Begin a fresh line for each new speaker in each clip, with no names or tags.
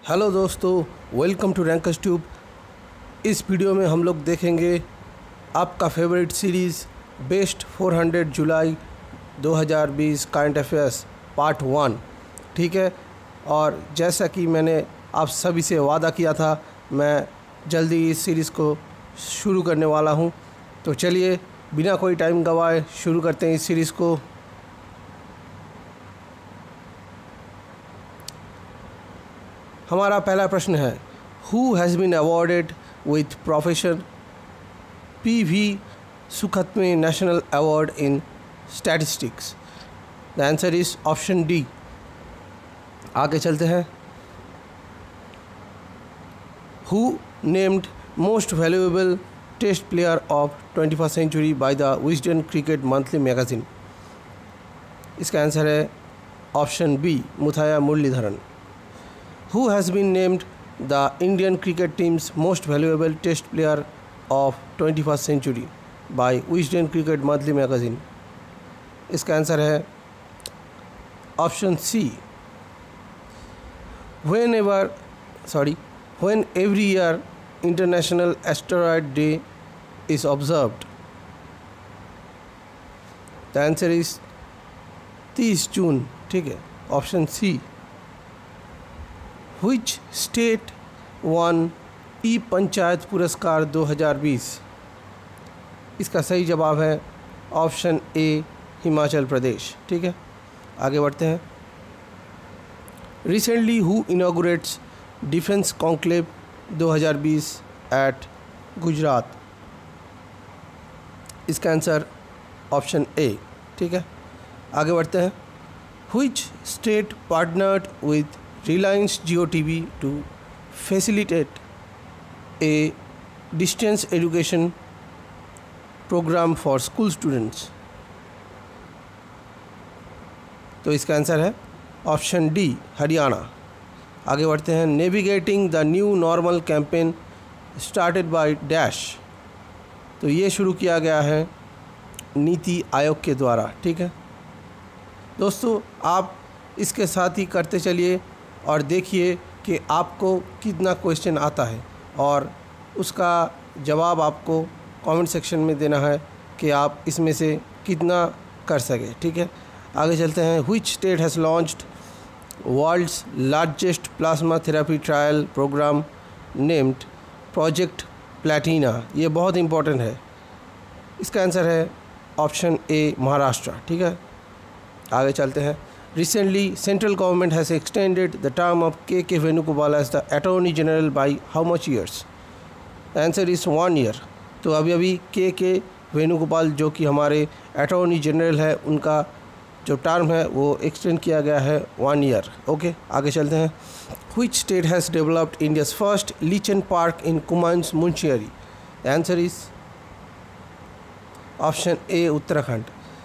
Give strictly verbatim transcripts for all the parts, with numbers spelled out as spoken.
Hello दोस्तों, welcome to Rankers Tube. इस video में हम लोग देखेंगे आपका फेवरेट सीरीज़ बेस्ट चार सौ जुलाई दो हज़ार बीस करंट अफेयर्स पार्ट वन। ठीक है, और जैसा कि मैंने आप सभी से वादा किया था, मैं जल्दी इस सीरीज़ को शुरू करने वाला हूं। तो चलिए बिना कोई टाइम गवाए शुरू करते हैं इस सीरीज़ को। हमारा पहला प्रश्न है, who has been awarded with professor P V Sukhatme national award in statistics? The answer is option D. आगे चलते हैं। Who named most valuable test player of twenty first century by the Wisden Cricket Monthly magazine? इसका answer है option B, Muttiah Muralitharan. Who has been named the Indian cricket team's most valuable test player of twenty-first century by Wisden Cricket Monthly Magazine? इसका answer है option C. Whenever, sorry, when every year International Asteroid Day is observed? The answer is तीस जून। ठीक है, option C. Which state won e panchayat पुरस्कार दो हज़ार बीस? इसका सही जवाब है ऑप्शन ए, हिमाचल प्रदेश। ठीक है, आगे बढ़ते हैं। Recently who inaugurates defence conclave दो हज़ार बीस एट गुजरात? इसका आंसर ऑप्शन ए। ठीक है, आगे बढ़ते हैं। Which state partnered with Reliance Jio T V to facilitate a distance education program for school students? तो इसका आंसर है ऑप्शन डी, हरियाणा। आगे बढ़ते हैं। Navigating the new normal campaign started by dash? तो ये शुरू किया गया है नीति आयोग के द्वारा। ठीक है दोस्तों, आप इसके साथ ही करते चलिए और देखिए कि आपको कितना क्वेश्चन आता है और उसका जवाब आपको कमेंट सेक्शन में देना है कि आप इसमें से कितना कर सके। ठीक है, आगे चलते हैं। Which state has launched world's largest plasma therapy trial program named project Platina? ये बहुत इंपॉर्टेंट है। इसका आंसर है ऑप्शन ए, महाराष्ट्र। ठीक है, आगे चलते हैं। Recently, central government has extended the term of K K Venugopal as the Attorney General by how much years? The answer is one year. तो अभी अभी के के वेणुगोपाल जो कि हमारे अटॉर्नी जनरल है, उनका जो टर्म है वो एक्सटेंड किया गया है वन ईयर। ओके, आगे चलते हैं। Which state has developed India's first lichen park in Kumaun's Munchiari? The answer is option A, Uttarakhand.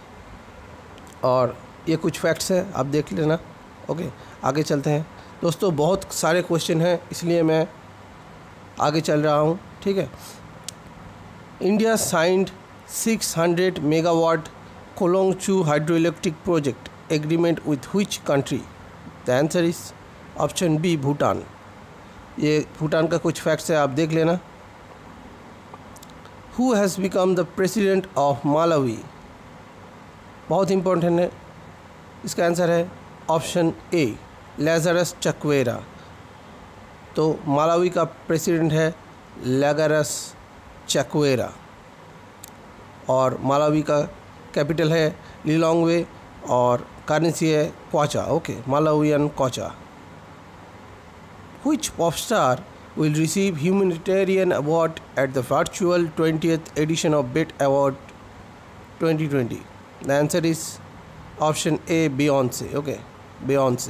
और ये कुछ फैक्ट्स हैं, आप देख लेना। ओके, आगे चलते हैं। दोस्तों बहुत सारे क्वेश्चन हैं, इसलिए मैं आगे चल रहा हूँ। ठीक है। India signed six hundred megawatt Kholongchhu hydro electric project agreement with which country? The answer is option B, Bhutan. ये भूटान का कुछ फैक्ट्स है, आप देख लेना। Who has become the president of Malawi? बहुत इंपॉर्टेंट है। इसका आंसर है ऑप्शन ए, लैज़रस चक्वेरा। तो मालावी का प्रेसिडेंट है लैज़रस चक्वेरा और मालावी का कैपिटल है लिलोंगवे और करेंसी है kwacha. Okay, Malawian kwacha. Which pop star will receive humanitarian award at the virtual twentieth edition of BET award twenty twenty? The answer is option A, Beyonce. Okay, Beyonce.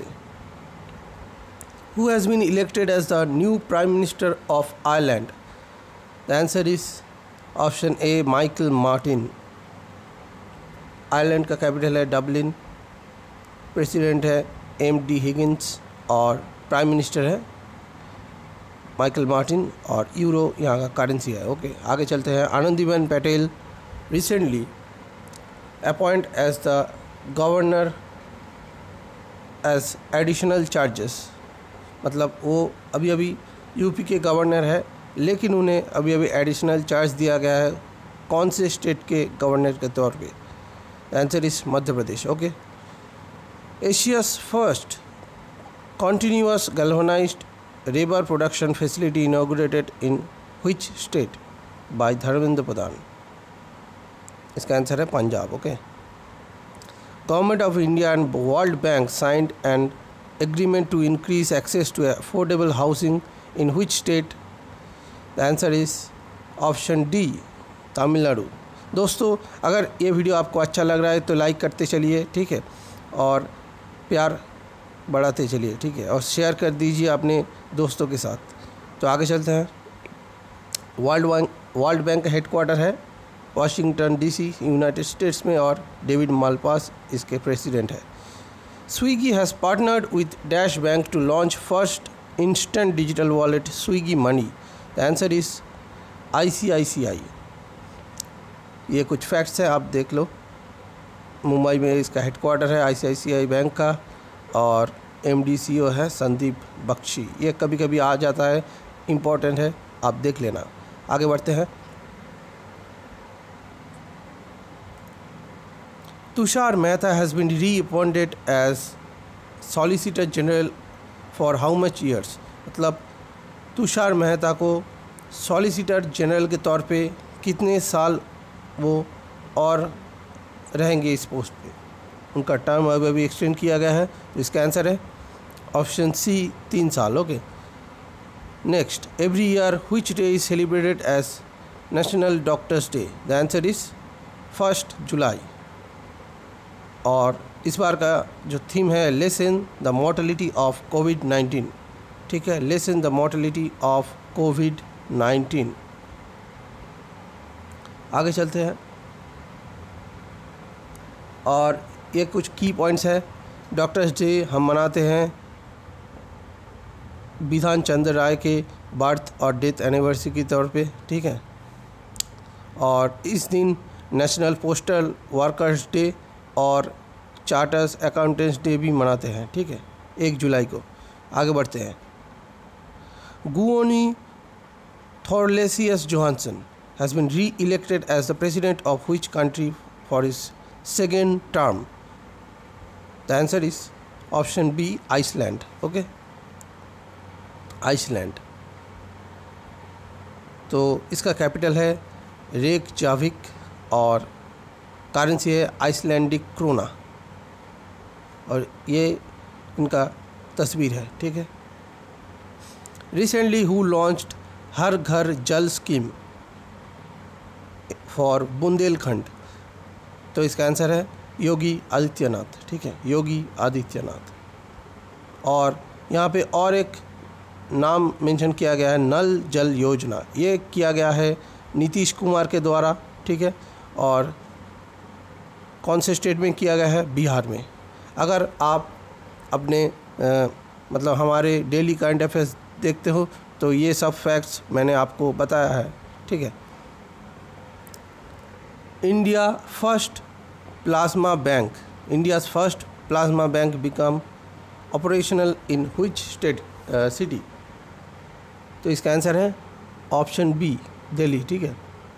Who has been elected as the new Prime Minister of Ireland? The answer is option A, Michael Martin. Ireland का capital है Dublin, president है M D Higgins और prime minister है Michael Martin और euro यहाँ का currency है। Okay, आगे चलते हैं। Anandiben Patel recently appoint as the governor as additional charges मतलब वो अभी अभी यूपी के गवर्नर है, लेकिन उन्हें अभी अभी एडिशनल चार्ज दिया गया है कौन से स्टेट के गवर्नर के तौर पे? Answer is Madhya Pradesh. Okay. Asia's first continuous galvanized rubber production facility inaugurated in which state by Dharmendra Pradhan? इसका आंसर है Punjab. Okay. Government of India and World Bank signed an agreement to increase access to affordable housing in which state? The answer is option D, Tamil Nadu. दोस्तों, अगर ये video आपको अच्छा लग रहा है तो लाइक करते चलिए, ठीक है, और प्यार बढ़ाते चलिए, ठीक है, और शेयर कर दीजिए अपने दोस्तों के साथ। तो आगे चलते हैं। World Bank World Bank headquarter है वाशिंगटन डीसी, यूनाइटेड स्टेट्स में, और डेविड मालपास इसके प्रेसिडेंट है। Swiggy has partnered with dash bank to launch first instant digital wallet Swiggy money. The answer is I C I C I. ये कुछ facts है, आप देख लो। मुंबई में इसका हेडक्वार्टर है आई C I C I bank का, और एम डी सी ओ है संदीप बख्शी। ये कभी कभी आ जाता है, इम्पोर्टेंट है, आप देख लेना। आगे बढ़ते हैं। Tushar Mehta has been reappointed as solicitor general for how much years? मतलब तुषार मेहता को सॉलिसिटर जनरल के तौर पे कितने साल वो और रहेंगे इस पोस्ट पे? उनका टर्म अभी अभी एक्सटेंड किया गया है, तो इसका आंसर है ऑप्शन सी, तीन साल। Okay. Next, every year which day is celebrated as national doctors day? The answer is first July. और इस बार का जो थीम है, lessen the mortality of covid nineteen, ठीक है, lessen the mortality of covid nineteen. आगे चलते हैं, और ये कुछ की पॉइंट्स है। डॉक्टर्स डे हम मनाते हैं बिधान चंद्र राय के बर्थ और डेथ एनिवर्सरी के तौर पे, ठीक है, और इस दिन नेशनल पोस्टल वर्कर्स डे और चार्टर्स अकाउंटेंट्स डे भी मनाते हैं, ठीक है, एक जुलाई को। आगे बढ़ते हैं। Gudni Thorlacius Johannesson has been reelected as the president of which country for his second term? The answer is option B, Iceland. Okay, Iceland. तो इसका कैपिटल है रेकजाविक और करेंसी है आइसलैंडिक क्रोना, और ये इनका तस्वीर है, ठीक है। रिसेंटली हु लॉन्च्ड हर घर जल स्कीम फॉर बुंदेलखंड? तो इसका आंसर है योगी आदित्यनाथ, ठीक है, योगी आदित्यनाथ। और यहाँ पे और एक नाम मेंशन किया गया है, नल जल योजना, ये किया गया है नीतीश कुमार के द्वारा, ठीक है, और कौन से स्टेट में किया गया है? बिहार में। अगर आप अपने आ, मतलब हमारे डेली करंट अफेयर्स देखते हो तो ये सब फैक्ट्स मैंने आपको बताया है, ठीक है। India first plasma bank India's first plasma bank become operational in which state city? तो इसका आंसर है ऑप्शन बी, दिल्ली, ठीक है।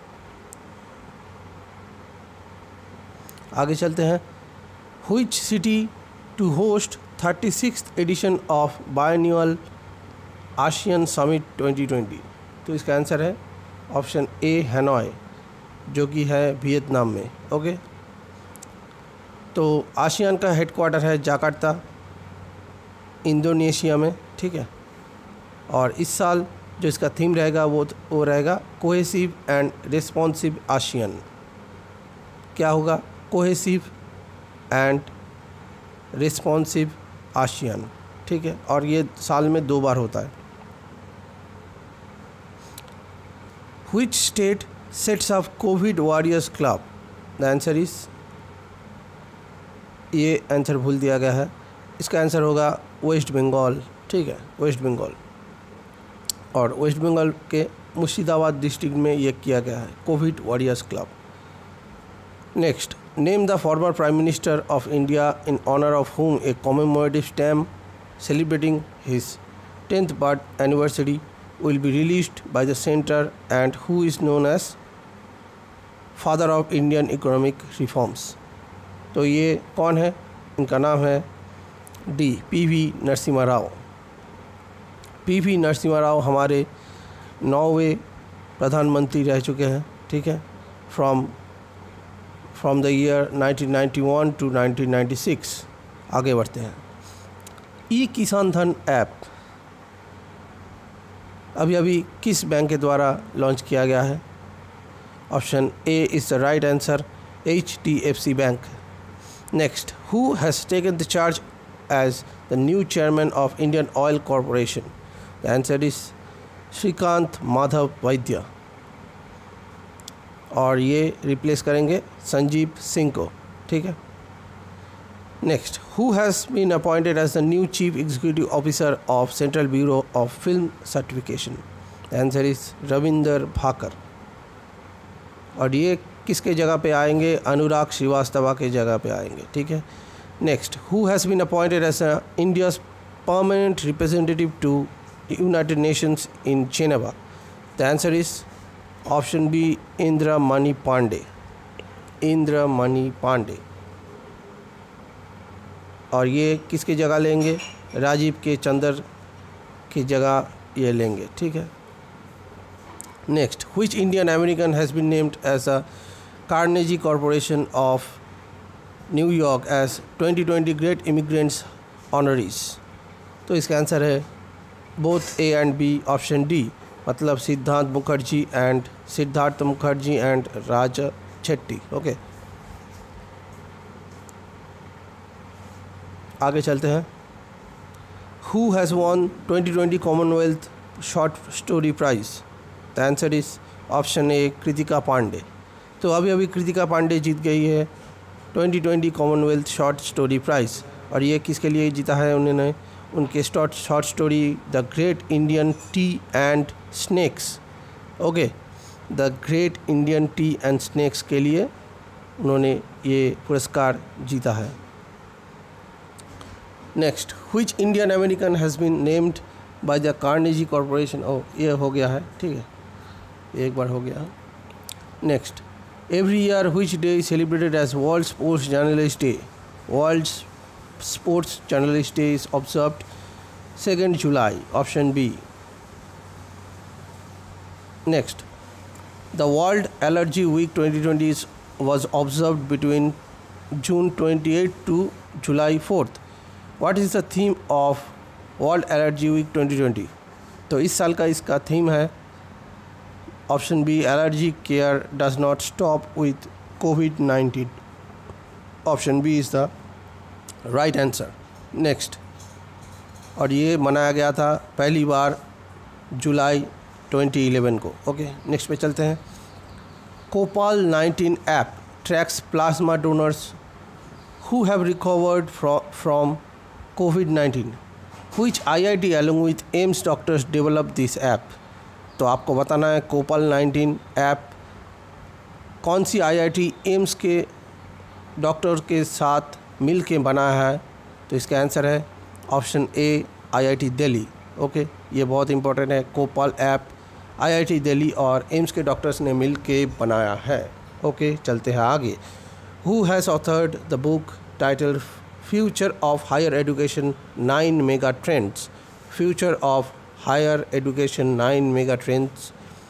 आगे चलते हैं। Which city to host thirty sixth edition of biennial ASEAN summit twenty twenty? तो इसका आंसर है ऑप्शन ए, हैनोई, जो कि है वियतनाम में। ओके, तो आसियान का हेडक्वार्टर है जाकार्ता, इंडोनेशिया में, ठीक है। और इस साल जो इसका थीम रहेगा वो वो रहेगा कोहेसिव एंड रिस्पॉन्सिव आसियान। क्या होगा? कोहेसिव एंड रिस्पॉन्सिव आसियान, ठीक है, और ये साल में दो बार होता है। Which state sets up covid warriors club? The answer is, ये आंसर भूल दिया गया है, इसका आंसर होगा वेस्ट बंगाल, ठीक है, वेस्ट बंगाल। और वेस्ट बंगाल के मुर्शिदाबाद डिस्ट्रिक्ट में ये किया गया है covid warriors club. Next, name the former prime minister of India in honour of whom a commemorative stamp celebrating his tenth birth anniversary will be released by the center and who is known as father of Indian economic reforms? तो ये कौन है? इनका नाम है D P V Narasimha Rao. P V Narasimha Rao हमारे नौवे प्रधानमंत्री रह चुके हैं, ठीक है, from from the year nineteen ninety one to nineteen ninety six. आगे बढ़ते हैं। ई किसान धन ऐप अभी अभी किस बैंक के द्वारा लॉन्च किया गया है? Option A is the right answer, H D F C bank. Next, who has taken the charge as the new chairman of Indian oil corporation? The answer is Shrikant Madhav Vaidya, और ये रिप्लेस करेंगे संजीव सिंह को, ठीक है। Next, who has been appointed as the new chief executive officer of central bureau of film certification? The answer is Ravinder Bhakar, और ये किसके जगह पे आएंगे? अनुराग श्रीवास्तव के जगह पे आएंगे, ठीक है। Next, who has been appointed as India's permanent representative to United Nations in Geneva? The answer is option B Indira Mani Pandey, Indira Mani Pandey, और ये किसकी जगह लेंगे? राजीव के चंद्र की जगह ये लेंगे, ठीक है। Next, which Indian American has been named as a Carnegie Corporation of New York as twenty twenty great immigrants honorees? तो इसका आंसर है both A and B, option D, मतलब Siddhant Mukherjee and Siddhartha Mukherjee and Raj Shetty. Okay, आगे चलते हैं। Who has won twenty twenty Commonwealth short story prize? The answer is option A Kritika Pande. तो अभी अभी कृतिका पांडे जीत गई है twenty twenty Commonwealth short story prize, और ये किसके लिए जीता है? उन्होंने उनके short short story the great Indian tea and snacks, okay, the great Indian tea and snacks के लिए उन्होंने ये पुरस्कार जीता है। Next, which Indian American has been named by the Carnegie corporation? ओ, ये हो गया है, ठीक है, एक बार हो गया। Next, every year which day is celebrated as world sports journalist day? World sports journalist day is observed second July, option B. Next, the world allergy week twenty twenty was observed between June twenty-eighth to July fourth. What is the theme of World Allergy Week twenty twenty? तो इस साल का इसका theme है option B, allergy care does not stop with covid nineteen. Option B is the right answer. Next, और ये मनाया गया था पहली बार जुलाई ट्वेंटी इलेवन को। ओके, नेक्स्ट पे चलते हैं। CoPAL nineteen app tracks plasma donors who have recovered from covid nineteen. Which I I T along with AIIMS doctors develop this app? तो आपको बताना है कोपाल नाइन्टीन ऐप कौन सी आई आई टी एम्स के डॉक्टर के साथ मिल के बनाया है? तो इसका आंसर है option A, I I T Delhi. Okay, ये बहुत इंपॉर्टेंट है। CoPAL app I I T Delhi और एम्स के डॉक्टर्स ने मिल के बनाया है। ओके, चलते हैं आगे। Who has authored the book title future of higher education nine mega trends? Future of higher education nine mega trends,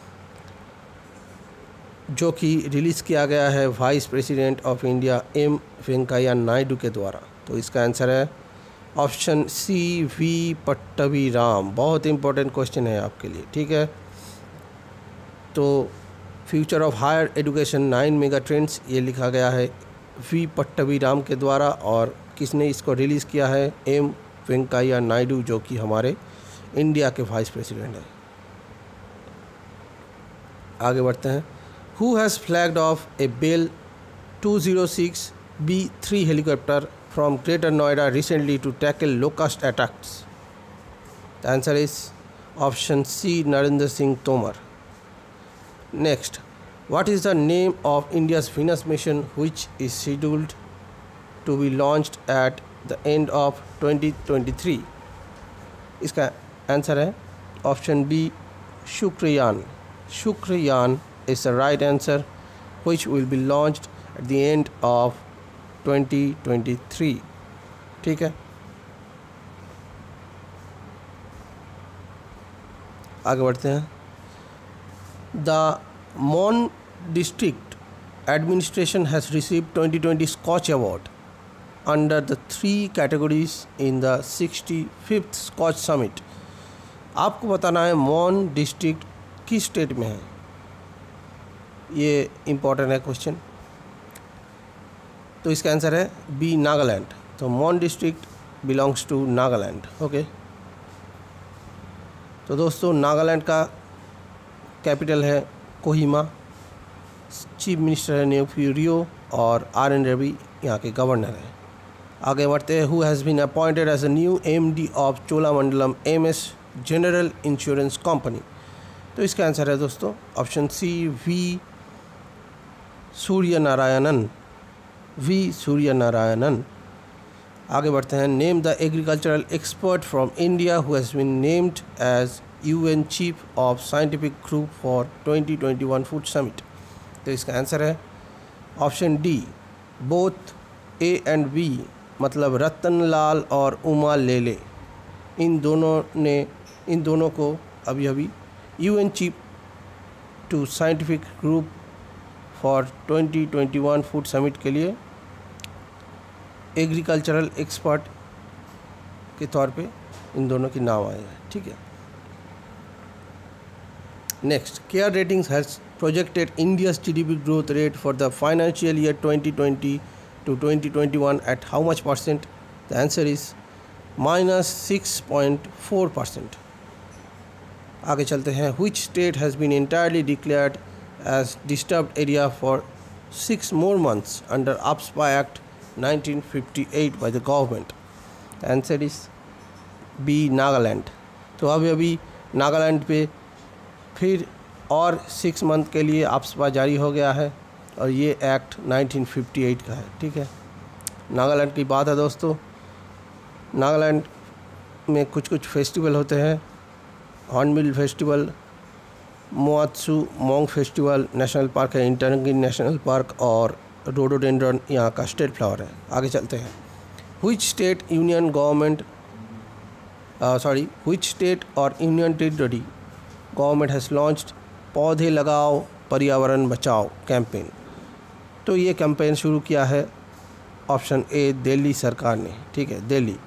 जो कि रिलीज़ किया गया है vice president of India M Venkaiah Naidu के द्वारा। तो इसका आंसर है option C, V Pattabhi Ram. बहुत इंपॉर्टेंट क्वेश्चन है आपके लिए, ठीक है। तो future of higher education nine mega trends ये लिखा गया है वी पट्टभी राम के द्वारा, और किसने इसको रिलीज़ किया है? एम वेंकैया नायडू, जो कि हमारे इंडिया के वाइस प्रेसिडेंट हैं। आगे बढ़ते हैं। Who has flagged off a Bell two zero six B three helicopter from greater Noida recently to tackle locust attacks? The answer is option C, Narendra Singh Tomar. Next, what is the name of India's Venus mission which is scheduled to be launched at the end of twenty twenty-three? इसका answer है option B Shukrayaan. Shukrayaan is the right answer which will be launched at the end of twenty twenty-three। ठीक है, आगे बढ़ते हैं। The Mon district administration has received twenty twenty Skoch award under the three categories in the sixty fifth Skoch summit. आपको बताना है मॉन district किस state में है, ये इम्पॉर्टेंट है क्वेश्चन। तो इसका आंसर है बी नागालैंड। तो Mon district belongs to Nagaland. Okay, तो दोस्तों नागालैंड का कैपिटल है कोहिमा, चीफ मिनिस्टर है नेफ्यू रियो और आर एन रवि यहाँ के गवर्नर हैं। आगे बढ़ते हैं। Who has been appointed as a new M D of Cholamandalam M S general insurance company. तो इसका आंसर है दोस्तों option C V Surya Narayanan. V Surya Narayanan. आगे बढ़ते हैं। Name the agricultural expert from India who has been named as UN chief of scientific group for twenty twenty one food summit. तो इसका answer है option D both A and B, मतलब रतन लाल और उमा लेले, इन दोनों ने इन दोनों को अभी अभी UN chief to scientific group for twenty twenty one food summit के लिए एग्रीकल्चरल एक्सपर्ट के तौर पे इन दोनों के नाम आए हैं। ठीक है, next. Care ratings has projected India's GDP growth rate for the financial year twenty twenty to twenty twenty one at how much percent. The answer is minus six point four percent. आगे चलते हैं। Which state has been entirely declared as disturbed area for six more months under AFSPA act nineteen fifty eight by the government. Answer is B Nagaland. तो अभी अभी नागालैंड पे फिर और six month के लिए अप्सपा जारी हो गया है और ये एक्ट नाइनटीन फिफ्टी एट का है। ठीक है, नागालैंड की बात है दोस्तों। नागालैंड में कुछ कुछ फेस्टिवल होते हैं। Hornbill festival, Moatsu Mong festival, national park है इंटरंगिन नेशनल पार्क और रोडोडेंड्रन यहाँ का स्टेट फ्लावर है। आगे चलते हैं। Which state union government sorry which state और union territory government has launched पौधे लगाओ पर्यावरण बचाओ कैंपेन। तो ये कैंपेन शुरू किया है ऑप्शन ए दिल्ली सरकार ने। ठीक है, दिल्ली,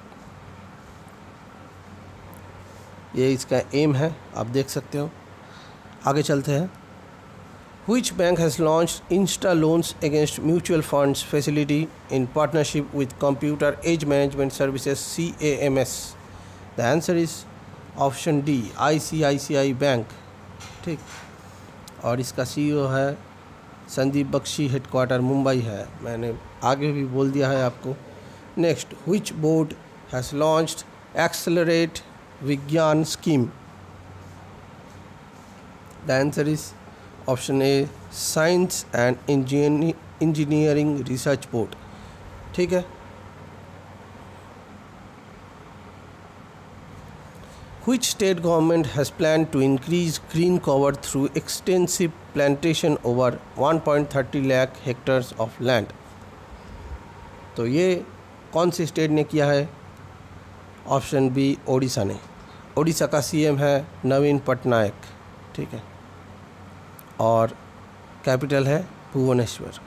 ये इसका एम है, आप देख सकते हो। आगे चलते हैं। Which bank has launched Insta loans against mutual funds facility in partnership with Computer Age Management Services C A M S? The answer is option D I C I C I Bank। ठीक, और इसका CEO है Sandeep Bakshi, headquarter Mumbai है। मैंने आगे भी बोल दिया है आपको। Next. Which board has launched Accelerate Vigyan scheme? The answer is option A science and engineering research board. ठीक है। Which state government has planned to increase green cover through extensive plantation over one point three lakh hectares of land? तो ये कौन सी state ने किया है? Option B Odisha ने। ओडिशा का सीएम है नवीन पटनायक। ठीक है, और कैपिटल है भुवनेश्वर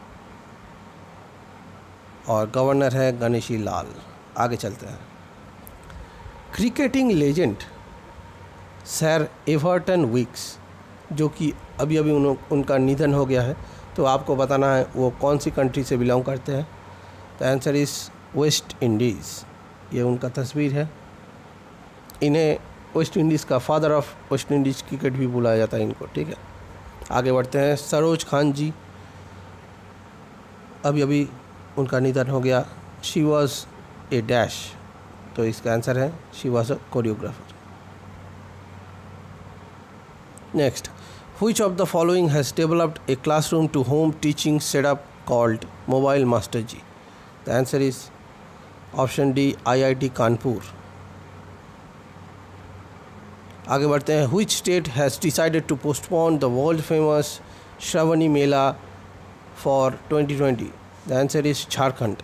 और गवर्नर है गणेशी लाल। आगे चलते हैं। Cricketing legend sir Everton Weekes, जो कि अभी अभी उन, उनका निधन हो गया है, तो आपको बताना है वो कौन सी कंट्री से बिलोंग करते हैं। The answer is West Indies. ये उनका तस्वीर है। इन्हें वेस्ट इंडीज़ का father of West Indies cricket भी बुलाया जाता है इनको। ठीक है, आगे बढ़ते हैं। सरोज खान जी, अभी अभी उनका निधन हो गया। शी वॉज ए डैश, तो इसका आंसर है she was a choreographer. Next. Which of the following has developed a classroom to home teaching setup called mobile master ji? The answer is option D I I T Kanpur. आगे बढ़ते हैं। Which state has decided to postpone the world famous Shravani Mela for twenty twenty? The answer is Jharkhand.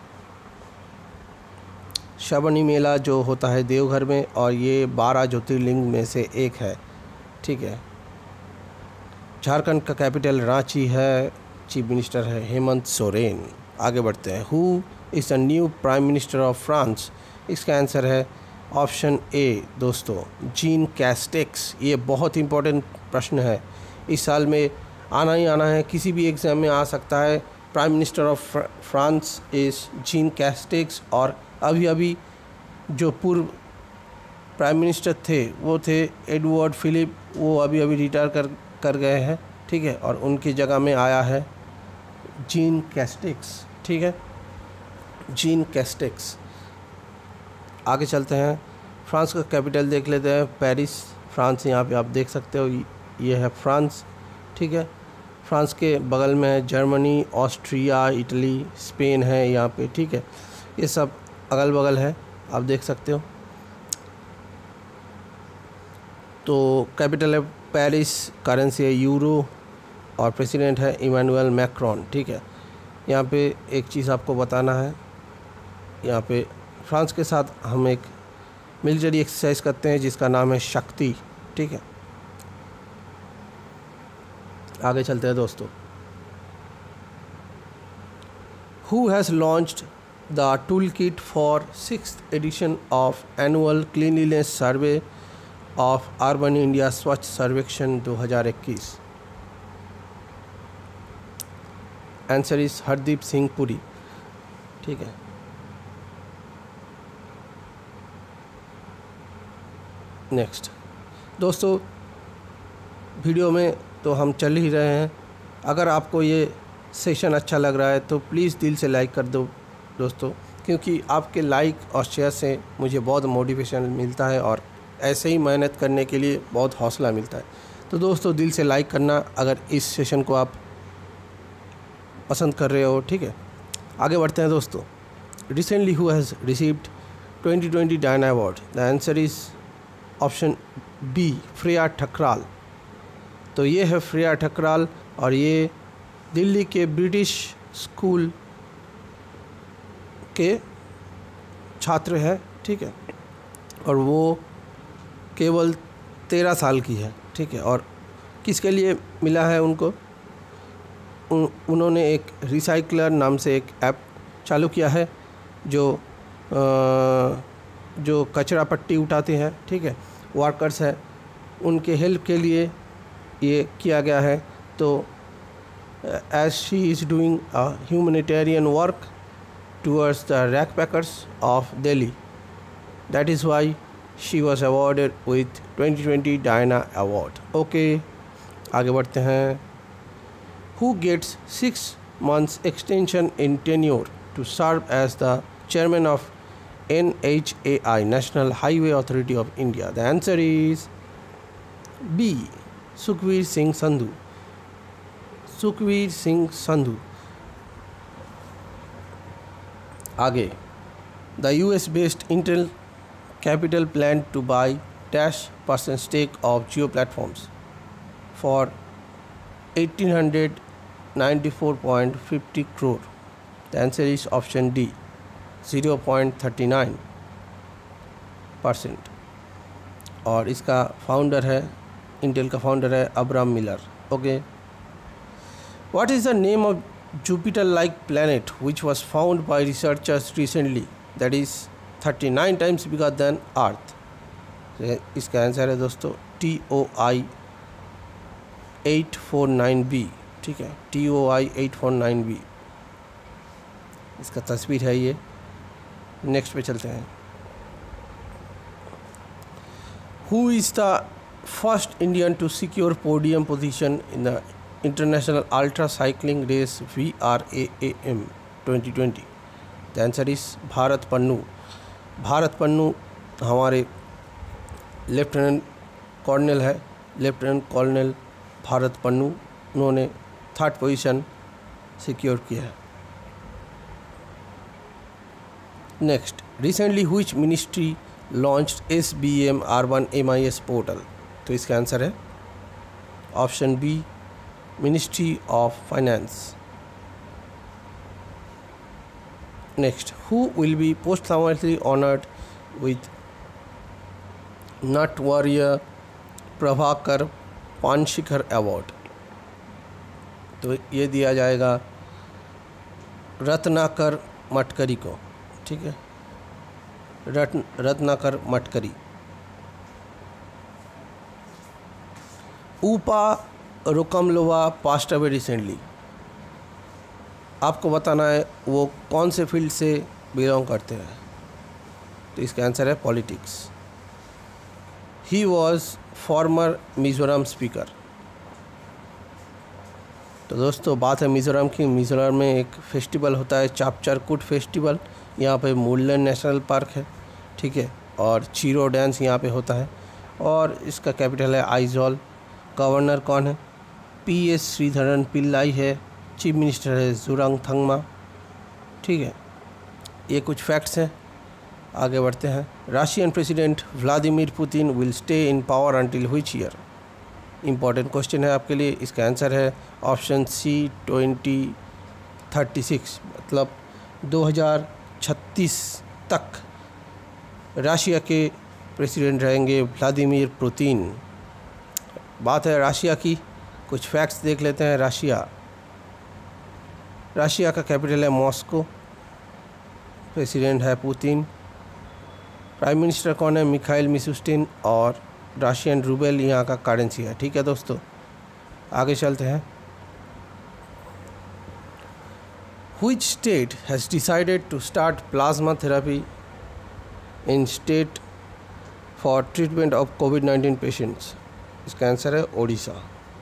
Shravani Mela जो होता है देवघर में, और ये बारह ज्योतिर्लिंग में से एक है, ठीक है। झारखंड का कैपिटल रांची है, चीफ मिनिस्टर है हेमंत सोरेन। आगे बढ़ते हैं। Who is the new prime minister of France? इसका आंसर है ऑप्शन ए दोस्तों, जीन कैस्टेक्स। ये बहुत इंपॉर्टेंट प्रश्न है, इस साल में आना ही आना है, किसी भी एग्ज़ाम में आ सकता है। Prime minister of France is Jean Castex, और अभी अभी जो पूर्व प्राइम मिनिस्टर थे वो थे एडवर्ड फिलिप, वो अभी अभी रिटायर कर कर गए हैं, ठीक है। और उनकी जगह में आया है जीन कैस्टेक्स, ठीक है, जीन कैस्टेक्स। आगे चलते हैं। फ्रांस का कैपिटल देख लेते हैं, पेरिस, फ्रांस। यहाँ पे आप देख सकते हो ये है फ्रांस, ठीक है। फ्रांस के बगल में है जर्मनी, ऑस्ट्रिया, इटली, स्पेन है यहाँ पे, ठीक है। ये सब अगल बगल है, आप देख सकते हो। तो कैपिटल है पेरिस, करेंसी है यूरो, और प्रेसिडेंट है इमैनुअल मैक्रोन, ठीक है। यहाँ पे एक चीज़ आपको बताना है, यहाँ पे फ्रांस के साथ हम एक मिलिट्री एक्सरसाइज करते हैं जिसका नाम है शक्ति, ठीक है। आगे चलते हैं दोस्तों। Who has launched the tool kit for sixth edition of annual cleanliness survey of urban India Swachh Survekshan दो हज़ार इक्कीस? आंसर इज हरदीप सिंह पुरी, ठीक है। नेक्स्ट दोस्तों, वीडियो में तो हम चल ही रहे हैं। अगर आपको ये सेशन अच्छा लग रहा है तो प्लीज़ दिल से लाइक कर दो दोस्तों, क्योंकि आपके लाइक और शेयर से मुझे बहुत मोटिवेशन मिलता है और ऐसे ही मेहनत करने के लिए बहुत हौसला मिलता है। तो दोस्तों दिल से लाइक करना अगर इस सेशन को आप पसंद कर रहे हो, ठीक है। आगे बढ़ते हैं दोस्तों। Recently who has received twenty twenty Diana award? The answer is option B, Freya Thakral. तो ये है फ्रेया ठकराल, और ये दिल्ली के ब्रिटिश स्कूल के छात्र हैं, ठीक है। और वो केवल तेरह साल की है, ठीक है। और किसके लिए मिला है उनको? उन, उन्होंने एक रिसाइकलर नाम से एक ऐप चालू किया है जो आ, जो कचरा पट्टी उठाते हैं, ठीक है, वर्कर्स है, उनके हेल्प के लिए ये किया गया है। तो as she is doing a humanitarian work towards the rag pickers of Delhi, that is why she was awarded with twenty twenty Diana award. Okay, आगे बढ़ते हैं। Who gets six months extension in tenure to serve as the chairman of N H A I, National Highway Authority of India? The answer is B, Sukhveer Singh Sandhu. Sukhveer Singh Sandhu. आगे, the U S based Intel Capital planned to buy dash percent stake of Jio Platforms for eighteen ninety-four point five zero crore. The answer is option D, zero point thirty nine percent. और इसका founder है, Intel का founder है Abram Miller. Okay, what is the name of Jupiter like planet which was found by researchers recently that is thirty nine times bigger than earth? इसका answer है दोस्तों T O I eight four nine B, ठीक है, T O I eight four nine B इसका तस्वीर है ये। Next पे चलते हैं। Who is the first Indian to secure podium position in the international ultra cycling race V R A A M twenty twenty? The answer is Bharat Pannu. Bharat Pannu हमारे lieutenant colonel है, lieutenant colonel Bharat Pannu, उन्होंने थर्ड पोजीशन सिक्योर किया है। Next, recently which ministry launched S B M urban M I S portal? तो इसका answer है option B, ministry of finance. Next, who will be पोस्टमॉर्टमली honoured with Natavarya Prabhakar Panshikar award? तो ये दिया जाएगा रत्नाकर मटकरी को, ठीक है, रत्न रत्नाकर मटकरी। ऊपा रुकमलोवा पास्ट अवे रिसेंटली, आपको बताना है वो कौन से फील्ड से बिलोंग करते हैं, तो इसका आंसर है politics. He was former Mizoram speaker. तो दोस्तों बात है मिज़ोरम की। मिज़ोरम में एक फेस्टिवल होता है चापचारकूट फेस्टिवल, यहाँ पे मूलैंड नेशनल पार्क है, ठीक है, और चीरो डांस यहाँ पे होता है, और इसका कैपिटल है आइजॉल। गवर्नर कौन है? पी एस श्रीधरन पिल्लाई है। चीफ मिनिस्टर है जोरामथंगमा, ठीक है। ये कुछ फैक्ट्स हैं, आगे बढ़ते हैं। Russian president Vladimir Putin will stay in power until which year? Important question है आपके लिए। इसका आंसर है option C, twenty thirty six, मतलब दो हज़ार छत्तीस तक रशिया के प्रेसिडेंट रहेंगे व्लादिमीर पुतिन। बात है रशिया की, कुछ फैक्ट्स देख लेते हैं। रशिया रशिया का कैपिटल है मॉस्को, प्रेसिडेंट है पुतिन, प्राइम मिनिस्टर कौन है? मिखाइल मिशुस्टिन, और रशियन रूबेल यहाँ का करेंसी है, ठीक है दोस्तों। आगे चलते हैं। Which state has decided to start plasma therapy in state for treatment of covid nineteen patients? इसका आंसर है Odisha.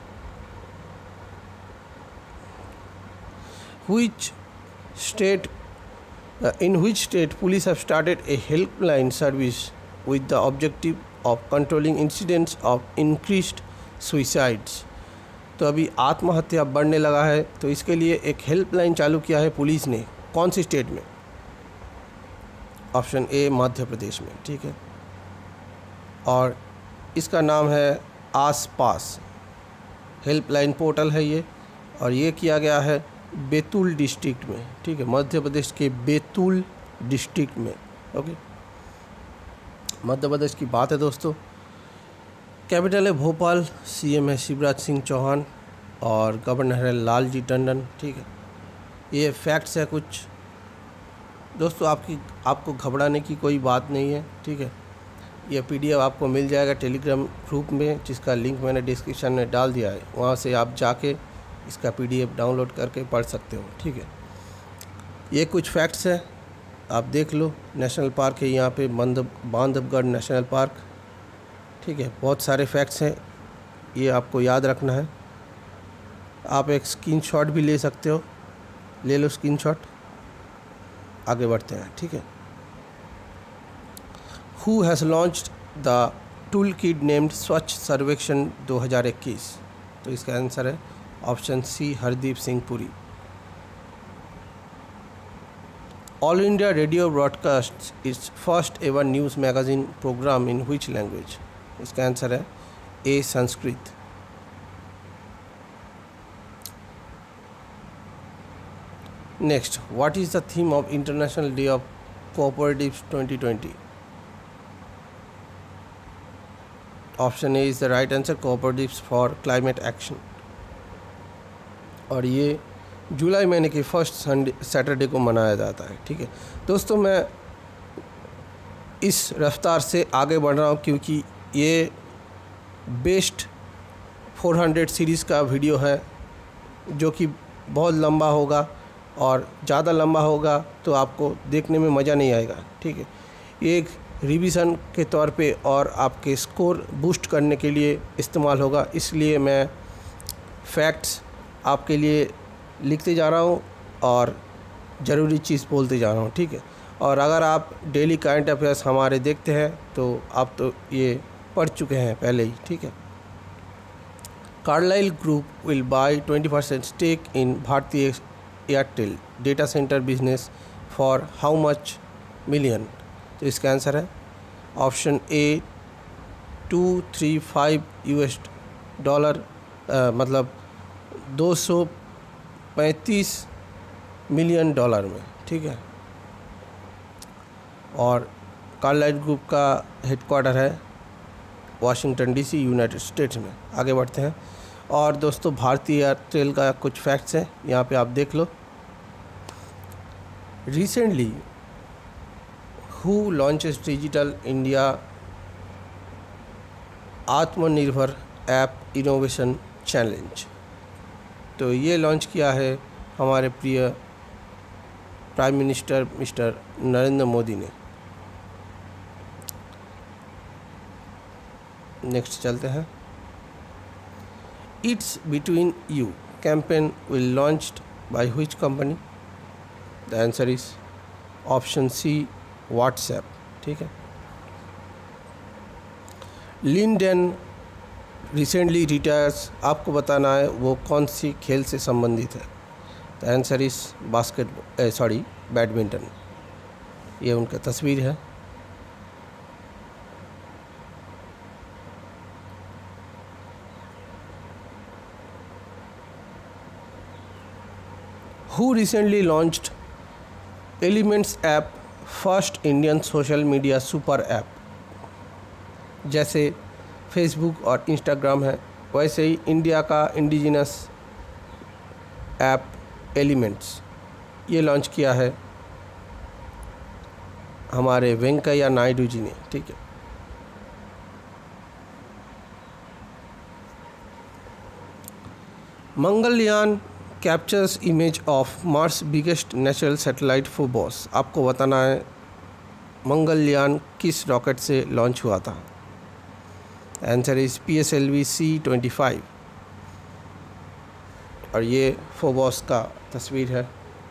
Which state uh, in which state police have started a helpline service with the objective of controlling incidents of increased suicides? तो अभी आत्महत्या बढ़ने लगा है, तो इसके लिए एक हेल्पलाइन चालू किया है पुलिस ने। कौन सी स्टेट में? ऑप्शन ए, मध्य प्रदेश में, ठीक है, और इसका नाम है आस पास। हेल्पलाइन पोर्टल है ये, और ये किया गया है बैतूल डिस्ट्रिक्ट में, ठीक है, मध्य प्रदेश के बैतूल डिस्ट्रिक्ट में। ओके, मध्य प्रदेश की बात है दोस्तों। कैपिटल है भोपाल, सीएम है शिवराज सिंह चौहान, और गवर्नर है लालजी टंडन, ठीक है। ये फैक्ट्स है कुछ दोस्तों। आपकी आपको घबराने की कोई बात नहीं है, ठीक है। ये पीडीएफ आपको मिल जाएगा टेलीग्राम ग्रुप में, जिसका लिंक मैंने डिस्क्रिप्शन में डाल दिया है। वहाँ से आप जाके इसका पीडीएफ डाउनलोड करके पढ़ सकते हो, ठीक है। ये कुछ फैक्ट्स है, आप देख लो। नेशनल पार्क है यहाँ पे बंधव बांधवगढ़ नेशनल पार्क, ठीक है। बहुत सारे फैक्ट्स हैं, ये आपको याद रखना है। आप एक स्क्रीनशॉट भी ले सकते हो, ले लो स्क्रीनशॉट। आगे बढ़ते हैं, ठीक है। Who has launched the tool kit named Swachh Survekshan दो हज़ार इक्कीस? तो इसका आंसर है option C, Hardeep Singh Puri. All India radio broadcast is first ever news magazine programme in which language? इसका आंसर है A, Sanskrit. Next, what is the theme of international day of cooperatives twenty twenty? Option A is the right answer, cooperatives for climate action, और ये जुलाई महीने के first Sunday Saturday को मनाया जाता है, ठीक है दोस्तों। मैं इस रफ्तार से आगे बढ़ रहा हूँ क्योंकि ये बेस्ट चार सौ सीरीज़ का वीडियो है, जो कि बहुत लंबा होगा, और ज़्यादा लंबा होगा तो आपको देखने में मज़ा नहीं आएगा, ठीक है। ये एक रिवीजन के तौर पे और आपके स्कोर बूस्ट करने के लिए इस्तेमाल होगा, इसलिए मैं फैक्ट्स आपके लिए लिखते जा रहा हूँ और ज़रूरी चीज़ बोलते जा रहा हूँ, ठीक है। और अगर आप डेली करंट अफेयर्स हमारे देखते हैं तो आप तो ये पढ़ चुके हैं पहले ही, ठीक है। Carlyle group will buy twenty percent stake in Bharti Airtel data centre business for how much million? तो इसका आंसर है option A, two three five US dollar मतलब दो सौ पैंतीस मिलियन डॉलर में, ठीक है। और कार्लाइल ग्रुप का हेडक्वार्टर है वाशिंगटन डीसी, यूनाइटेड स्टेट्स में। आगे बढ़ते हैं। और दोस्तों भारतीय एयरटेल का कुछ फैक्ट्स हैं, यहाँ पे आप देख लो। Recently who launches digital India Aatmanirbhar app innovation challenge. तो ये लॉन्च किया है हमारे प्रिय prime minister mister Narendra Modi ने। नेक्स्ट चलते हैं। It's between you campaign will launched by which company? The answer is option C WhatsApp, ठीक है। लिंडेन रिसेंटली रिटायर्स, आपको बताना है वो कौन सी खेल से संबंधित है। The answer is basket sorry badminton. ये उनका तस्वीर है। Who recently launched Elements app, first Indian social media super app? जैसे फेसबुक और इंस्टाग्राम है, वैसे ही इंडिया का इंडिजिनस ऐप एलिमेंट्स ये लॉन्च किया है हमारे वेंकैया नायडू जी ने, ठीक है। Mangalyaan captures image of Mars biggest natural satellite Phobos. आपको बताना है मंगलयान किस रॉकेट से लॉन्च हुआ था। Answer is P S L V C twenty five. और ये फोबोस का तस्वीर है।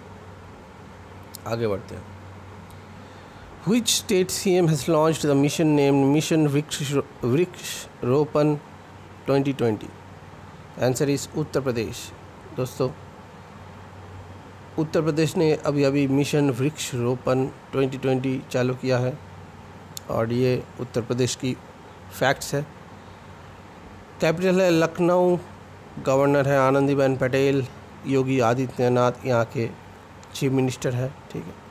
आगे बढ़ते हैं। Which state C M has launched the mission named Mission Vriksharopan twenty twenty? Answer is Uttar Pradesh. दोस्तों उत्तर प्रदेश ने अभी अभी मिशन वृक्षरोपण ट्वेंटी ट्वेंटी चालू किया है और ये उत्तर प्रदेश की फैक्ट्स है। कैपिटल है लखनऊ, गवर्नर है आनंदीबेन पटेल, योगी आदित्यनाथ यहाँ के चीफ मिनिस्टर है, ठीक है।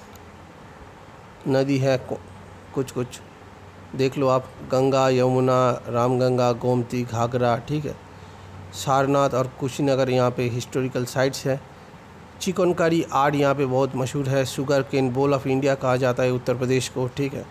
नदी है कुछ कुछ देख लो आप, गंगा, यमुना, रामगंगा, गोमती, घाघरा, ठीक है। सारनाथ और कुशीनगर यहाँ पे हिस्टोरिकल साइट्स है। चिकनकारी आर्ट यहाँ पे बहुत मशहूर है। Sugar cane bowl of India कहा जाता है उत्तर प्रदेश को, ठीक है।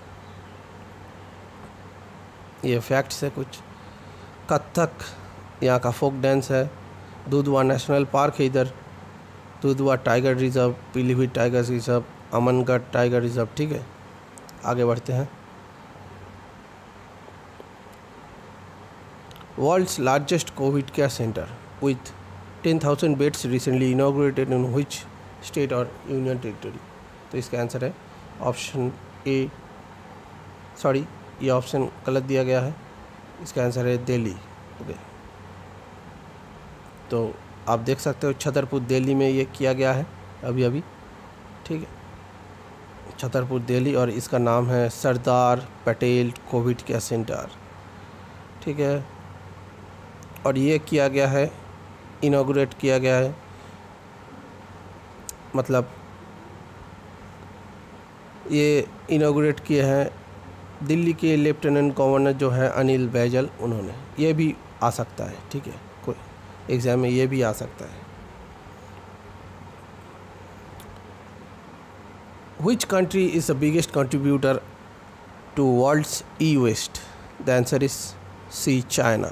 ये फैक्ट्स है कुछ। कथक यहाँ का फोक डांस है। दुधवा नेशनल पार्क है इधर, Dudhwa tiger reserve, Pilibhit tiger reserve, Amangarh tiger reserve, ठीक है। आगे बढ़ते हैं। World's largest covid care centre with ten thousand beds recently inaugurated in which state और यूनियन टेरिटरी? तो इसका आंसर है ऑप्शन ए, सॉरी ये ऑप्शन गलत दिया गया है, इसका आंसर है दिल्ली। ओके, तो आप देख सकते हो छतरपुर दिल्ली में ये किया गया है अभी अभी, ठीक है। छतरपुर दिल्ली और इसका नाम है Sardar Patel covid care centre, ठीक है। और ये किया गया है, इनॉग्रेट किया गया है, मतलब ये इनॉग्रेट किए हैं दिल्ली के लेफ्टिनेंट गवर्नर जो है अनिल बैजल, उन्होंने। ये भी आ सकता है, ठीक है, कोई एग्ज़ाम में ये भी आ सकता है। Which country is the biggest contributor to world's e-waste? The answer is C, China.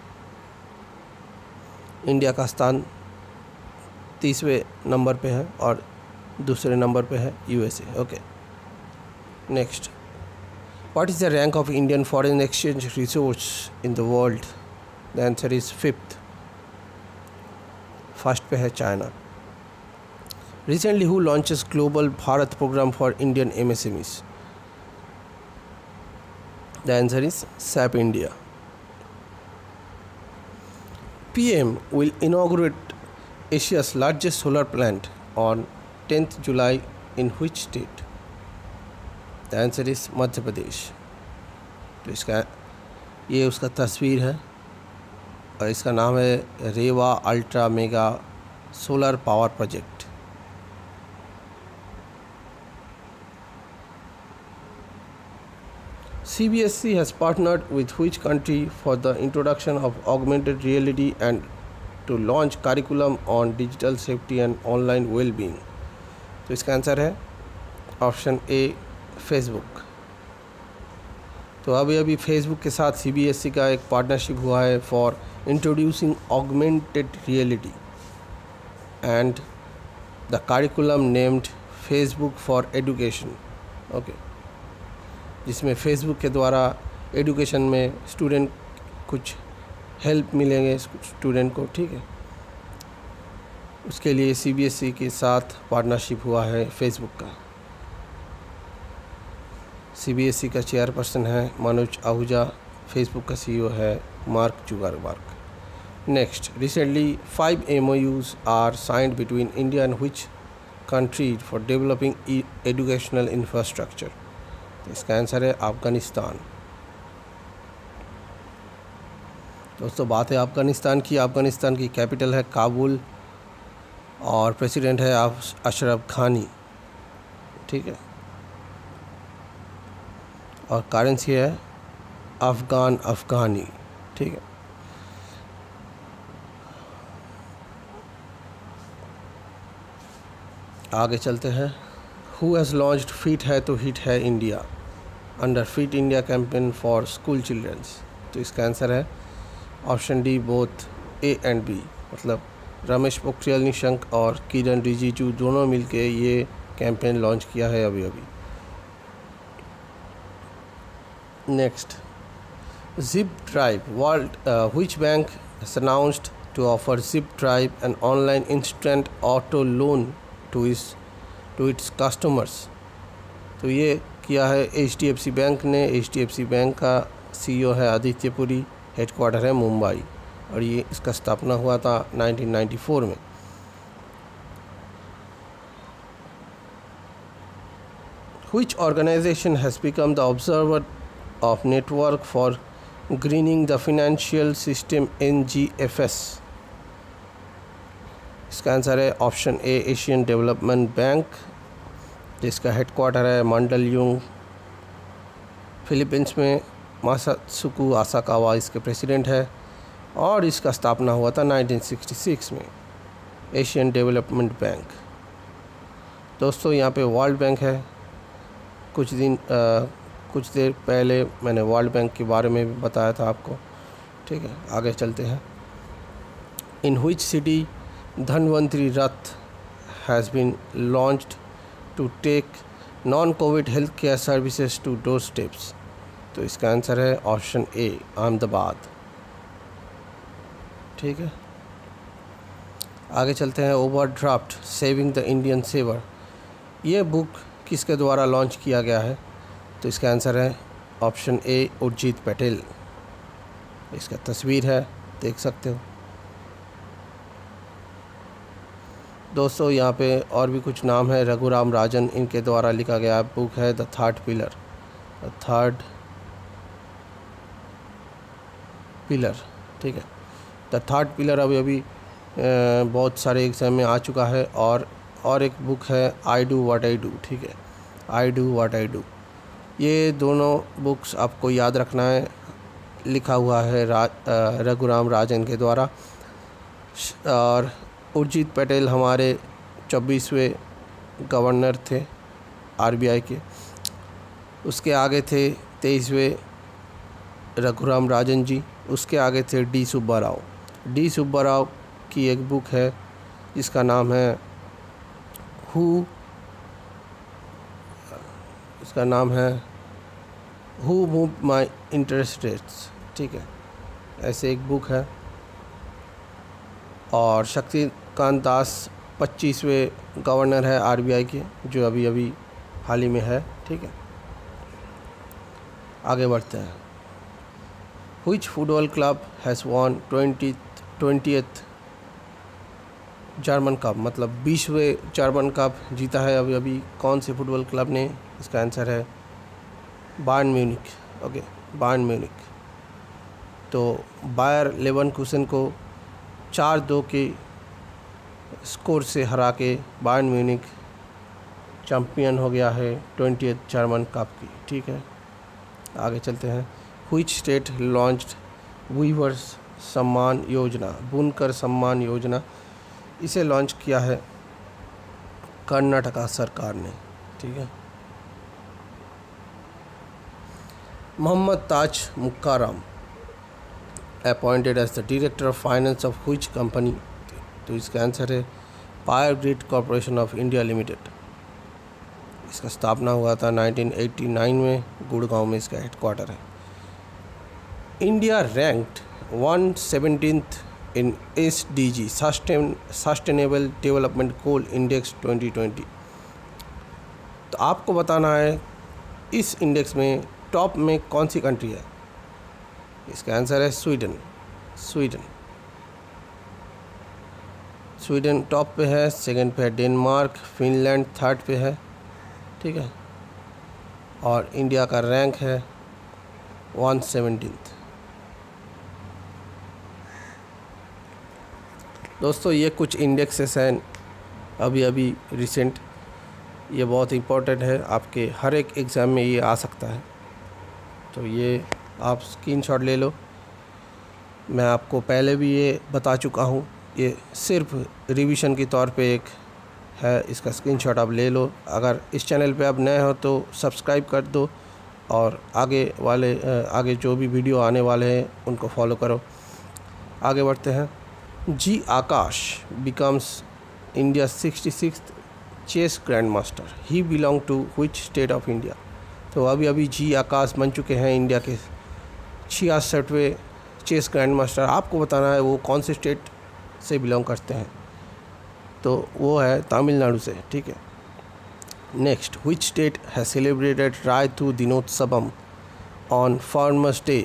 India का स्थान तीसवें नंबर पे है और दूसरे नंबर पे है USA. Okay, next. What is the rank of Indian foreign exchange resource in the world? The answer is fifth. First पे है China. Recently, who launches Global Bharat program for Indian M S M Es? The answer is S A P India. P M will inaugurate Asia's largest solar plant on tenth July in which state? The answer is Madhya Pradesh. तो इसका ये उसका तस्वीर है और इसका नाम है Rewa ultra mega solar power project. C B S E has partnered with which country for the introduction of augmented reality and to launch curriculum on digital safety and online well-being? तो इसका आंसर है option A Facebook. तो अभी अभी Facebook के साथ C B S E का एक पार्टनरशिप हुआ है for introducing augmented reality and the curriculum named Facebook for education. Okay, जिसमें फेसबुक के द्वारा एजुकेशन में स्टूडेंट कुछ हेल्प मिलेंगे स्टूडेंट को, ठीक है। उसके लिए C B S E के साथ पार्टनरशिप हुआ है फेसबुक का। C B S E का चेयरपर्सन है मनोज आहूजा, फेसबुक का C E O है Mark Zuckerberg. Next, recently five M O Us are signed between India and which country for developing educational infrastructure? तो इसका आंसर है अफ़गानिस्तान। दोस्तों, बात है अफ़गानिस्तान की। अफ़गानिस्तान की कैपिटल है काबुल और प्रेसिडेंट है अशरफ घानी, ठीक है। और करेंसी है अफ़गान अफ़गानी, ठीक है। आगे चलते हैं। Who has launched फिट है तो हिट है India under fit India campaign for school childrens? तो इसका आंसर है option D both A and B. मतलब रमेश पोखरियाल निशंक और किरण रिजिजू दोनों मिलके ये कैंपेन लॉन्च किया है अभी अभी। Next, zip drive world which bank has announced to offer zip drive an online instant auto loan to is to its customers? तो ये किया है H D F C bank ने। H D F C bank का C ई ओ है Aditya Puri, headquarter है मुंबई और ये इसका स्थापना हुआ था नाइनटीन नाइंटी फोर में। Which organization has become the observer of network for greening the financial system N G F S? इसका आंसर है option A Asian development bank, जिसका हेडक्वार्टर है मंडलयुंग, फिलीपींस में। मासात्सुको आसाकावा इसके प्रेसिडेंट है और इसका स्थापना हुआ था नाइनटीन सिक्सटी सिक्स में। Asian development bank. दोस्तों, यहाँ पे वर्ल्ड बैंक है। कुछ दिन आ, कुछ देर पहले मैंने वर्ल्ड बैंक के बारे में भी बताया था आपको, ठीक है। आगे चलते हैं। In which city Dhanvantari Rath has been launched to take non covid health care services to door steps? तो इसका आंसर है ऑप्शन ए अहमदाबाद, ठीक है। आगे चलते हैं। Overdraft saving the Indian saver, ये बुक किसके द्वारा लॉन्च किया गया है? तो इसका आंसर है ऑप्शन ए उर्जित पटेल। इसका तस्वीर है, देख सकते हो। दोस्तों, यहाँ पे और भी कुछ नाम है। रघुराम राजन, इनके द्वारा लिखा गया बुक है the third pillar. The third pillar, ठीक है। द थर्ड पिलर अभी अभी बहुत सारे एग्जाम में आ चुका है। और और एक बुक है I do what I do, ठीक है। I do what I do, ये दोनों बुक्स आपको याद रखना है। लिखा हुआ है रघुराम राजन के द्वारा। और उर्जित पटेल हमारे चौबीसवें गवर्नर थे आर बी आई के। उसके आगे थे तेईसवें रघुराम राजन जी। उसके आगे थे डी सुब्बा राव। डी सुब्बा राव की एक बुक है जिसका नाम है हु इसका नाम है who move my interest rates, ठीक है। ऐसे एक बुक है। और शक्तिकांत दास पच्चीसवें गवर्नर है आर बी आई के, जो अभी अभी हाल ही में है, ठीक है। आगे बढ़ते हैं। Which football club has won twentieth German cup, मतलब बीसवें जर्मन कप जीता है अभी अभी कौन से फुटबॉल क्लब ने? इसका आंसर है Bayern Munich. Okay, Bayern Munich. तो बायर लेवरकुसन को चार दो के स्कोर से हरा के बायर्न म्यूनिख चैम्पियन हो गया है ट्वेंटिएथ जर्मन कप की। ठीक है, आगे चलते हैं। Which state launched viewers Samman Yojana, बुनकर सम्मान योजना, इसे लॉन्च किया है कर्नाटका सरकार ने। ठीक है, Mohammad Taj Mukkaram appointed as the director of finance of which company, तो इसका आंसर है power grid corporation of India limited. इसका स्थापना हुआ था नाइनटीन एटी नाइन में, गुड़गांव में इसका हेडक्वार्टर है। India ranked one seventeenth in S D G sustain sustainable development goal index twenty twenty. तो आपको बताना है इस इंडेक्स में टॉप में कौन सी कंट्री है। इसका आंसर है स्वीडन। स्वीडन स्वीडन टॉप पे है, सेकंड पे है डेनमार्क, फिनलैंड थर्ड पे है। ठीक है, और इंडिया का रैंक है वन सेवनटीन्थ। दोस्तों ये कुछ इंडेक्सेस हैं अभी अभी रिसेंट, ये बहुत इम्पोर्टेंट है, आपके हर एक एग्ज़ाम में ये आ सकता है, तो ये आप स्क्रीनशॉट ले लो। मैं आपको पहले भी ये बता चुका हूँ, ये सिर्फ रिवीजन के तौर पे एक है, इसका स्क्रीनशॉट आप ले लो। अगर इस चैनल पे आप नए हो तो सब्सक्राइब कर दो और आगे वाले आगे जो भी वीडियो आने वाले हैं उनको फॉलो करो। आगे बढ़ते हैं। G Akash becomes India sixty sixth chess grand master, he belong to which state of India. तो अभी अभी जी आकाश बन चुके हैं इंडिया के छियासठवें चेस ग्रैंड मास्टर। आपको बताना है वो कौन से स्टेट से बिलोंग करते हैं, तो वो है तमिलनाडु से। ठीक है, next, which state has celebrated Raithu Dinotsavam on farmers day.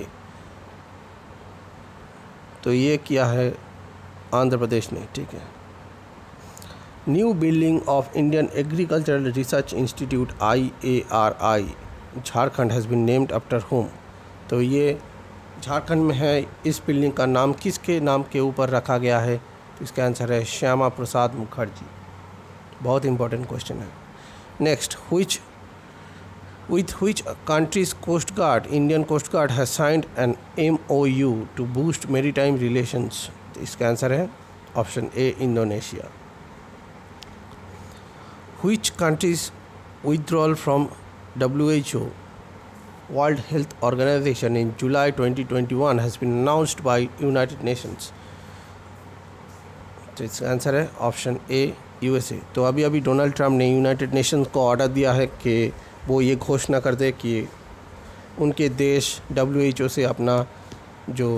तो ये किया है आंध्र प्रदेश ने। ठीक है, new building of Indian agricultural research institute I A R I Jharkhand has been named after whom. तो ये झारखंड में है, इस बिल्डिंग का नाम किसके नाम के ऊपर रखा गया है, तो इसका आंसर है श्यामा प्रसाद मुखर्जी। बहुत इंपॉर्टेंट क्वेश्चन है। Next, which with which countries coast guard Indian coast guard has signed an M O U to boost maritime relations. तो इसका आंसर है option A Indonesia. Which countries withdrawal from W H O World Health Organization in July twenty twenty-one has been announced by United Nations। तो इसका answer है option A USA. तो अभी अभी Donald Trump ने यूनाइटेड नेशंस को order दिया है कि वो ये घोषणा कर दे कि उनके देश डब्ल्यू एच ओ से अपना जो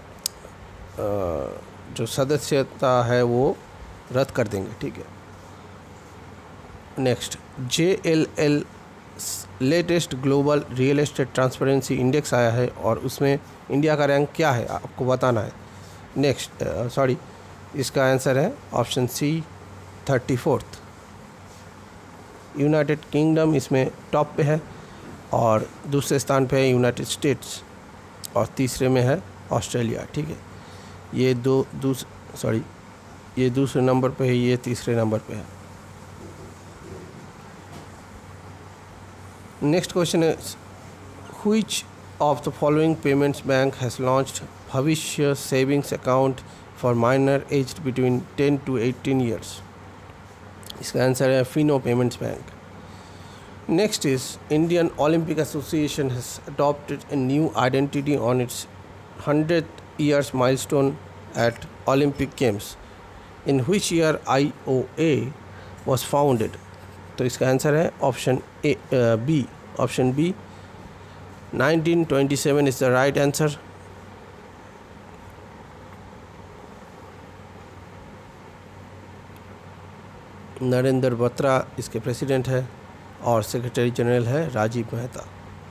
जो सदस्यता है वो रद्द कर देंगे। ठीक है, next, J L L latest global real estate transparency index आया है और उसमें इंडिया का रैंक क्या है आपको बताना है। नेक्स्ट सॉरी इसका आंसर है option C thirty fourth. United Kingdom इसमें टॉप पे है और दूसरे स्थान पे है यूनाइटेड स्टेट्स और तीसरे में है ऑस्ट्रेलिया। ठीक है, ये दो दूस सॉरी ये दूसरे नंबर पे है, ये तीसरे नंबर पे है। नेक्स्ट क्वेश्चन है, which of the following payments bank has launched Bhavishya savings account for minor aged between ten to eighteen years. इसका आंसर है Fino payments bank. Next is Indian Olympic association has adopted a new identity on its hundred years milestone at Olympic games. In which year I O A was founded. तो इसका answer है option A B option B nineteen twenty seven is the right answer. Narendra Batra इसके president है और secretary general है Rajiv Mehta.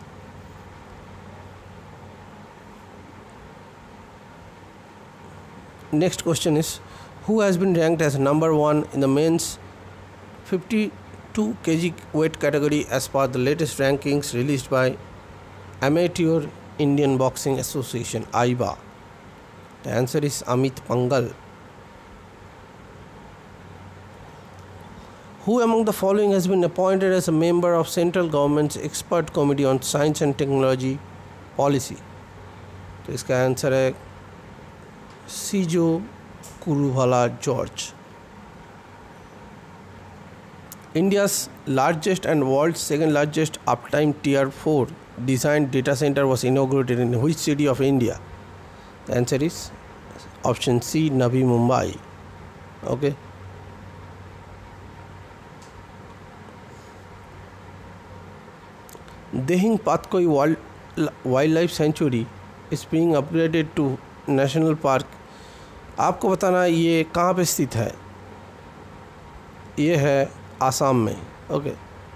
Next question is, who has been ranked as number one in the men's fifty two kg weight category as per the latest rankings released by Amateur Indian Boxing Association I B A। The answer is Amit Pangal. Who among the following has been appointed as a member of Central Government's Expert Committee on Science and Technology Policy? तो इसका answer है Sijo Kuruvila George. India's largest and world's second largest uptime tier four designed data center was inaugurated in which city of India? The answer is option C, Navi Mumbai. Okay. Dehing Patkoi Wildlife Sanctuary is being upgraded to National Park. आपको बताना ये कहाँ पे स्थित है. ये है आसाम में. Okay.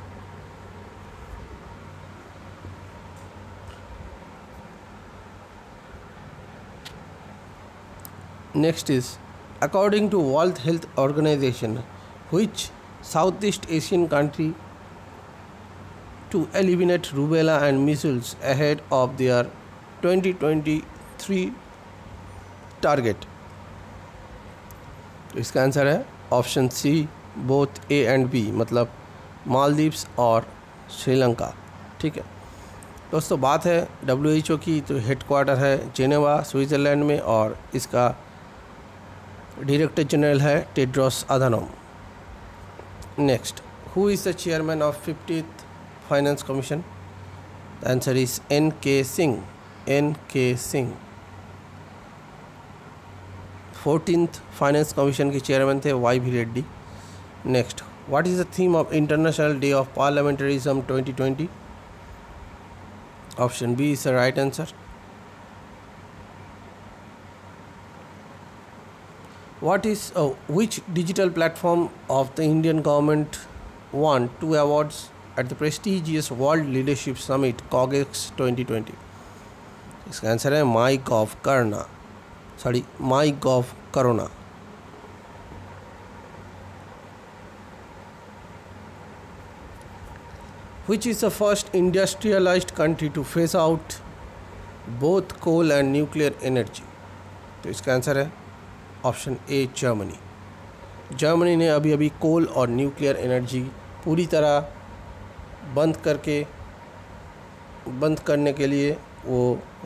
Next is, according to World Health Organization, which Southeast Asian country to eliminate rubella and measles ahead of their twenty twenty-three target? तो इसका आंसर है option C, both A and B, मतलब मालदीव्स और श्रीलंका. ठीक है दोस्तों, बात है डब्ल्यू एच ओ की, तो हेडक्वार्टर है जेनेवा स्विट्ज़रलैंड में और इसका डायरेक्टर जनरल है Tedros Adhanom. Next, who is the chairman of fiftieth finance commission? The answer is N K Singh. N K Singh fourteenth finance commission के चेयरमैन थे Y V Reddy. Next, what is the theme of international day of parliamentarism twenty twenty? Option B is the right answer. What is uh, which digital platform of the Indian government won two awards at the prestigious World Leadership Summit COGEX twenty twenty? इसका answer है my gov करना. Sorry my gov corona. Which is the first industrialized country to phase out both coal and nuclear energy? तो इसका answer है option ए, Germany. Germany ने अभी अभी कोल और न्यूक्लियर एनर्जी पूरी तरह बंद करके बंद करने के लिए वो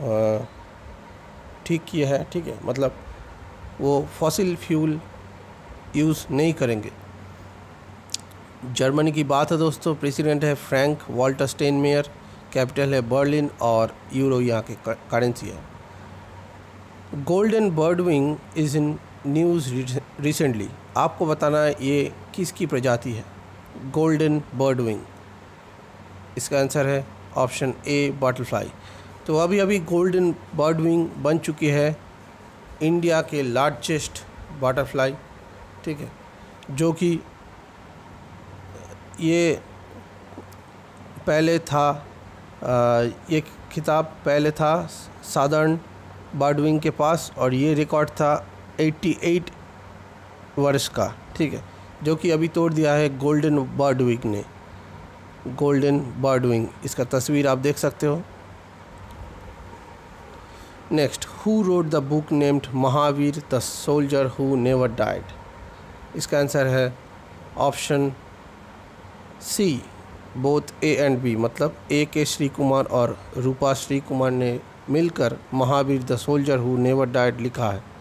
ठीक किया है. ठीक है, मतलब वो फॉसिल फ्यूल यूज़ नहीं करेंगे. जर्मनी की बात है दोस्तों, प्रेसिडेंट है फ्रैंक वॉल्टर स्टेनमेयर, कैपिटल है बर्लिन और यूरो यहाँ के करेंसी है. Golden birdwing is in news recently. आपको बताना है ये किसकी प्रजाति है. गोल्डन बर्डविंग, इसका आंसर है ऑप्शन ए, बटरफ्लाई. तो अभी अभी गोल्डन बर्डविंग बन चुकी है इंडिया के लार्जेस्ट बटरफ्लाई. ठीक है, जो कि ये पहले था आ, ये खिताब पहले था सादर्न बर्डविंग के पास और ये रिकॉर्ड था अट्ठासी वर्ष का. ठीक है, जो कि अभी तोड़ दिया है गोल्डन बर्डविंग ने. गोल्डन बर्डविंग, इसका तस्वीर आप देख सकते हो. Next, who wrote the book named Mahavir the soldier who never died? इसका आंसर है option C, both A and B, मतलब ए के श्री कुमार और रूपा श्री कुमार ने मिलकर Mahavir the soldier who never died लिखा है.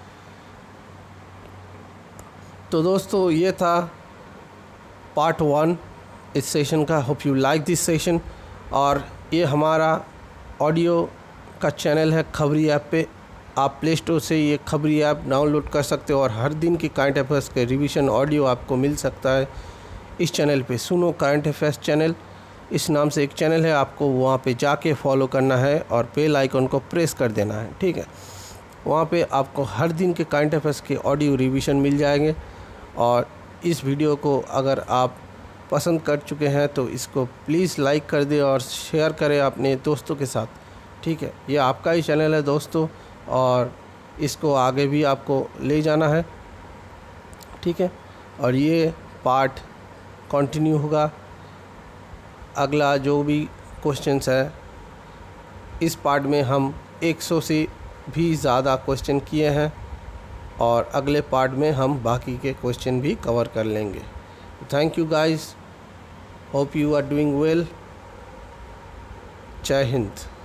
तो दोस्तों ये था पार्ट वन इस सेशन का. Hope you like this session. और ये हमारा ऑडियो का चैनल है खबरी ऐप पे. आप प्ले स्टोर से ये खबरी ऐप डाउनलोड कर सकते हो और हर दिन की करंट अफेयर्स के रिवीजन ऑडियो आपको मिल सकता है इस चैनल पे. सुनो करंट अफेयर्स चैनल, इस नाम से एक चैनल है, आपको वहाँ पे जाके फॉलो करना है और बेल आइकन को प्रेस कर देना है. ठीक है, वहाँ पे आपको हर दिन के करंट अफेयर्स के ऑडियो रिवीजन मिल जाएंगे. और इस वीडियो को अगर आप पसंद कर चुके हैं तो इसको प्लीज़ लाइक कर दें और शेयर करें अपने दोस्तों के साथ. ठीक है, ये आपका ही चैनल है दोस्तों और इसको आगे भी आपको ले जाना है. ठीक है, और ये पार्ट कंटिन्यू होगा. अगला जो भी क्वेश्चंस है इस पार्ट में हम सौ से भी ज़्यादा क्वेश्चन किए हैं और अगले पार्ट में हम बाकी के क्वेश्चन भी कवर कर लेंगे। Thank you guys, hope you are doing well. जय हिंद।